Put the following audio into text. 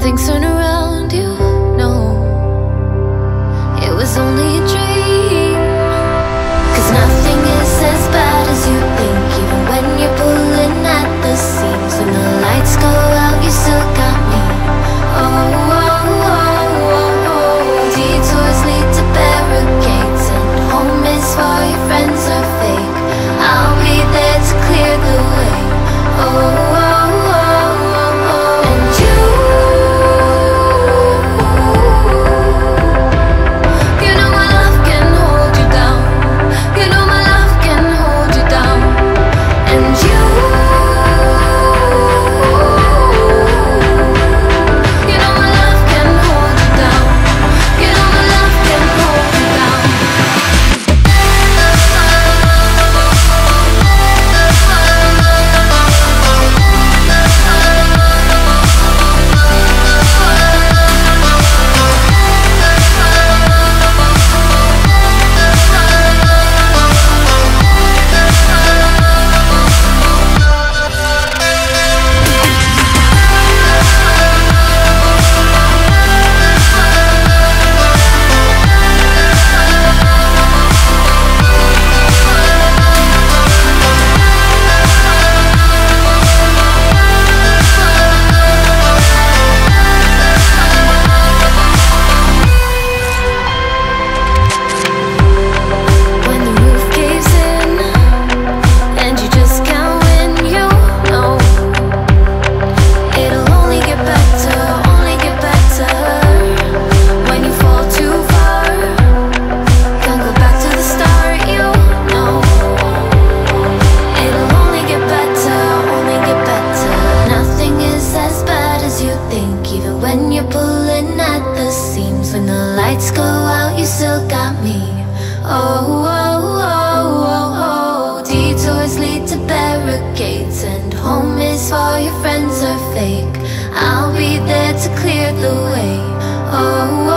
things turn around, you know it was only a dream. 'Cause nothing is as bad as you think, even when you're pulling at the seams. When the lights go out, you still got me. Oh, oh, oh, oh, oh. Detours lead to barricades, and home is for your friends are fake. I'll be there to clear the way. Oh, oh, oh, oh, oh. And you know my love can hold you down. You know my love can hold you down. And you know my love can hold you down. You know my love can hold you down. When you're pulling at the seams, when the lights go out, you still got me. Oh, oh, oh, oh, oh. Detours lead to barricades, and home is for your friends are fake. I'll be there to clear the way. Oh,